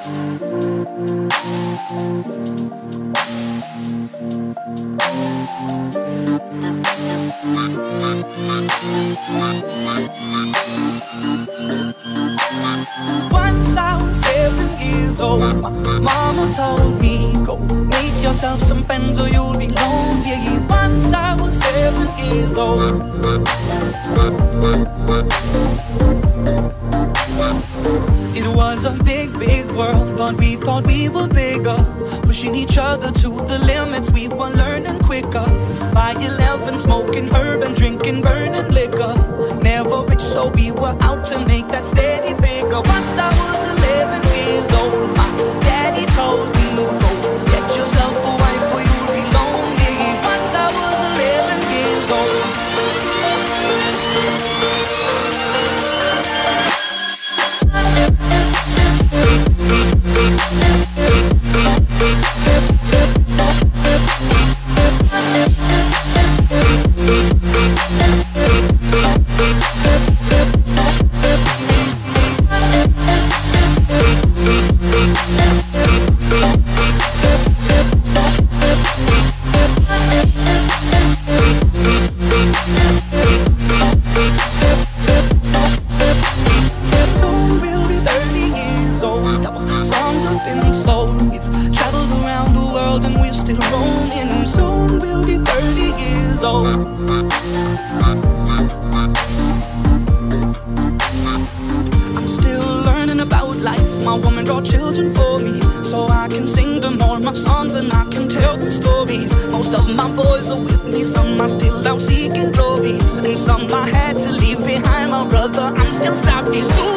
Once I was 7 years old, my mama told me, go make yourself some friends or you'll be lonely. Once I was 7 years old. It was a big, big world, but we thought we were bigger, pushing each other to the limits. We were learning quicker. By 11, smoking herb and drinking burning liquor. Never rich, so we were out to make that steady figure. Once I was 11 years old, my daddy told me, go get yourself a wife or you'll be lonely. Once I was 11 years old. Songs have been sold. We've traveled around the world and we're still roaming. Soon we'll be 30 years old. I'm still learning about life. My woman brought children for me, so I can sing them all my songs and I can tell them stories. Most of my boys are with me, some are still out seeking glory, and some I had to leave behind. My brother, I'm still sorry. Soon